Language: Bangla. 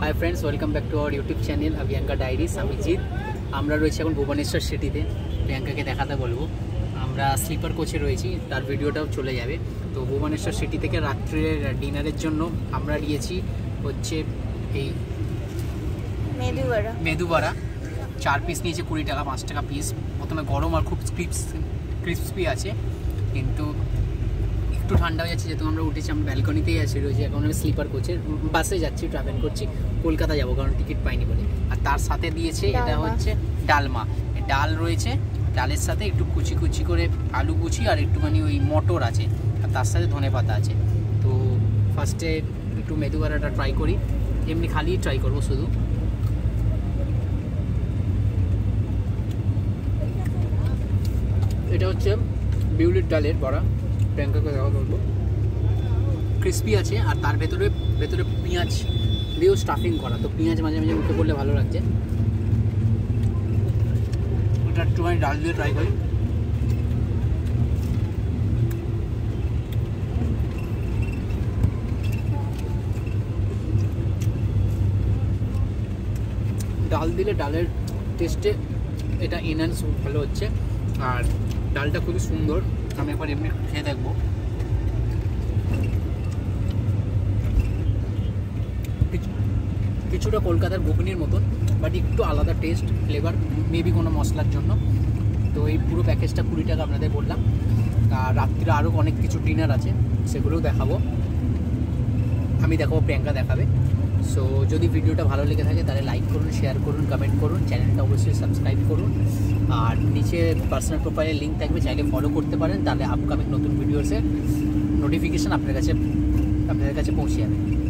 High friends welcome back to our YouTube channel Abhiyanka diaries আমি জিৎ। আমরা রয়েছি এখন ভুবনেশ্বর সিটিতে। প্রিয়াঙ্কাকে দেখাতে বলবো আমরা স্লিপার কোচে রয়েছি, তার ভিডিওটাও চলে যাবে। তো ভুবনেশ্বর সিটি থেকে রাত্রের ডিনারের জন্য আমরা নিয়েছি হচ্ছে এই মেদুবড়া 4 পিস নিয়েছে 20 টাকা, 5 টাকা পিস। প্রথমে গরম আর খুব ক্রিস্পি আছে, কিন্তু একটু ঠান্ডা হয়ে যাচ্ছে যেহেতু আমরা উঠেছি, আমরা ব্যালকনিতেই আছি রয়েছে। এখন আমি স্লিপার কোচের বাসে যাচ্ছি, ট্রাভেল করছি, কলকাতা যাবো কারণ টিকিট পাইনি বলে। আর তার সাথে দিয়েছে এটা হচ্ছে ডালমা, ডাল রয়েছে, ডালের সাথে একটু কুচি কুচি করে আলু কুচি আর একটুখানি ওই মটর আছে, আর তার সাথে ধনেপাতা আছে। তো ফার্স্টে একটু মেদুবড়াটা ট্রাই করি, এমনি খালি ট্রাই করবো শুধু। এটা হচ্ছে বিউলির ডালের বড়া, প্রিয়াঙ্কাকে দেখা করবো। ক্রিস্পি আছে আর তার ভেতরে পেঁয়াজ দিয়েও স্টাফিং করা, তো পেঁয়াজ মাঝে মাঝে মুখে পড়লে ভালো লাগছে। ওটা একটুখানি ডাল দিয়ে ট্রাই করি। ডাল দিলে ডালের টেস্টে এটা এনহ্যান্স ভালো হচ্ছে, আর ডালটা খুবই সুন্দর। আমি একবার এমনি খেয়ে দেখবো। কিছুটা কলকাতার ঘুগনির মতন, বাট একটু আলাদা টেস্ট ফ্লেভার, মেবি কোনো মশলার জন্য। তো এই পুরো প্যাকেজটা 20 টাকা আপনাদের বললাম। আর রাত্রিরে আরও অনেক কিছু ডিনার আছে, সেগুলোও দেখাবো, আমি দেখাবো, প্রিয়াঙ্কা দেখাবে। সো যদি ভিডিওটা ভালো লেগে থাকে তাহলে লাইক করুন, শেয়ার করুন, কমেন্ট করুন, চ্যানেলটা অবশ্যই সাবস্ক্রাইব করুন। আর নিচে পার্সোনাল প্রোফাইলের লিঙ্ক থাকবে, চাইলে ফলো করতে পারেন, তাহলে আপকামিং নতুন ভিডিওসের নোটিফিকেশান আপনাদের কাছে পৌঁছে যাবে।